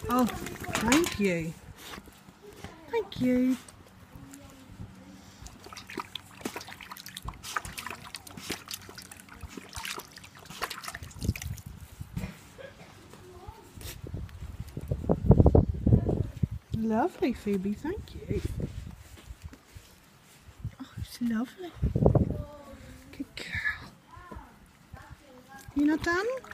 Oh, thank you. Thank you. Lovely, Phoebe, thank you. Oh, it's lovely. Good girl. You not done?